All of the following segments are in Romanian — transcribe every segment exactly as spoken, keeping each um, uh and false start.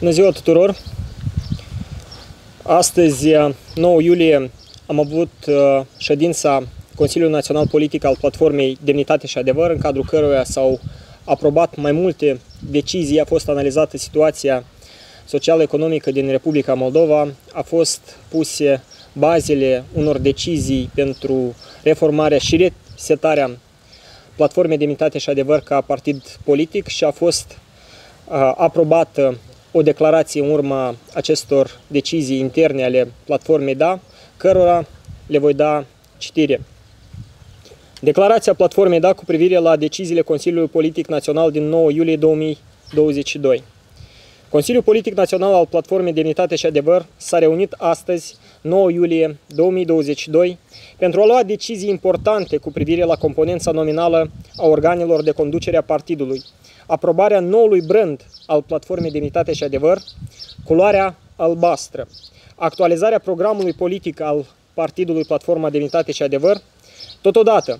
Bună ziua tuturor! Astăzi, nouă iulie, am avut ședința Consiliului Național Politic al Platformei Demnitate și Adevăr, în cadrul căruia s-au aprobat mai multe decizii, a fost analizată situația social-economică din Republica Moldova, a fost puse bazele unor decizii pentru reformarea și resetarea Platformei Demnitate și Adevăr ca partid politic și a fost uh, aprobată o declarație în urma acestor decizii interne ale Platformei D A, cărora le voi da citire. Declarația Platformei D A cu privire la deciziile Consiliului Politic Național din nouă iulie două mii douăzeci și doi. Consiliul Politic Național al Platformei Demnitate și Adevăr s-a reunit astăzi, nouă iulie două mii douăzeci și doi, pentru a lua decizii importante cu privire la componența nominală a organelor de conducere a partidului, aprobarea noului brand al Platformei Demnitate și Adevăr, culoarea albastră, actualizarea programului politic al partidului Platforma Demnitate și Adevăr. Totodată,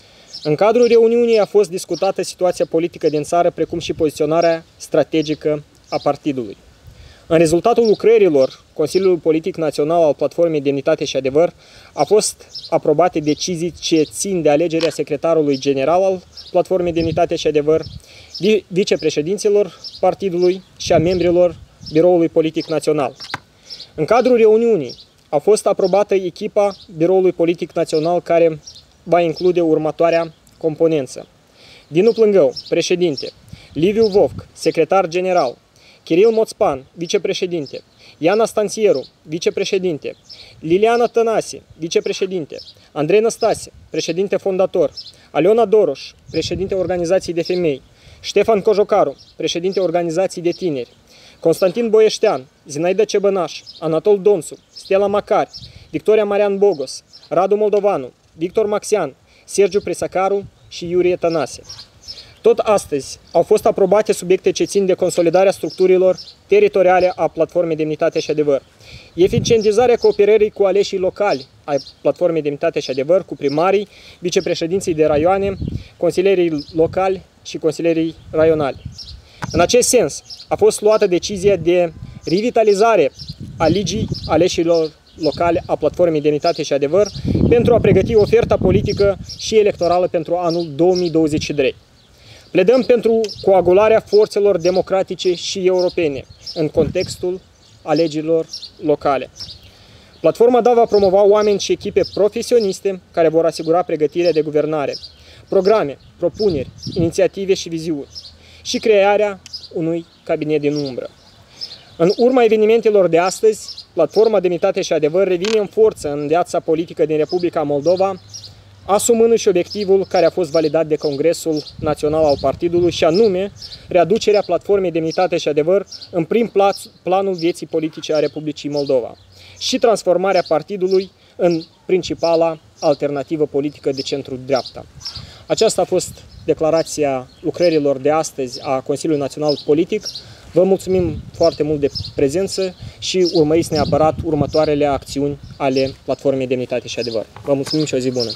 în cadrul reuniunii a fost discutată situația politică din țară, precum și poziționarea strategică a partidului. În rezultatul lucrărilor Consiliului Politic Național al Platformei Demnitate și Adevăr a fost aprobate decizii ce țin de alegerea secretarului general al Platformei Demnitate și Adevăr, vicepreședinților partidului și a membrilor Biroului Politic Național. În cadrul reuniunii a fost aprobată echipa Biroului Politic Național, care va include următoarea componență: Dinu Plângău, președinte; Liviu Vovc, secretar general; Kiril Moțpan, vicepreședinte; Iana Stansieru, vicepreședinte; Liliana Tănase, vicepreședinte; Andrei Năstase, președinte fondator; Aliona Doroș, președinte Organizației de Femei; Ștefan Cojocaru, președinte Organizației de Tineri; Constantin Boieștean, Zinaida Cebănaș, Anatol Donțu, Stella Macari, Victoria Marian Bogos, Radu Moldovanu, Victor Maxian, Sergiu Presacaru și Iurie Tănase. Tot astăzi au fost aprobate subiecte ce țin de consolidarea structurilor teritoriale a Platformei Demnitate și Adevăr, eficientizarea cooperării cu aleșii locali ai Platformei Demnitate și Adevăr, cu primarii, vicepreședinții de raioane, consilierii locali și consilierii raionali. În acest sens, a fost luată decizia de revitalizare a ligii aleșilor locale a Platformei Demnitate și Adevăr pentru a pregăti oferta politică și electorală pentru anul două mii douăzeci și trei. Pledăm pentru coagularea forțelor democratice și europene în contextul alegerilor locale. Platforma D A va promova oameni și echipe profesioniste care vor asigura pregătirea de guvernare, programe, propuneri, inițiative și viziuni și crearea unui cabinet din umbră. În urma evenimentelor de astăzi, Platforma Demnitate și Adevăr revine în forță în viața politică din Republica Moldova, asumându-și obiectivul care a fost validat de Congresul Național al Partidului, și anume readucerea Platformei Demnitate și Adevăr în prim planul vieții politice a Republicii Moldova și transformarea partidului în principala alternativă politică de centru-dreapta. Aceasta a fost declarația lucrărilor de astăzi a Consiliului Național Politic. Vă mulțumim foarte mult de prezență și urmăriți neapărat următoarele acțiuni ale Platformei Demnitate și Adevăr. Vă mulțumim și o zi bună!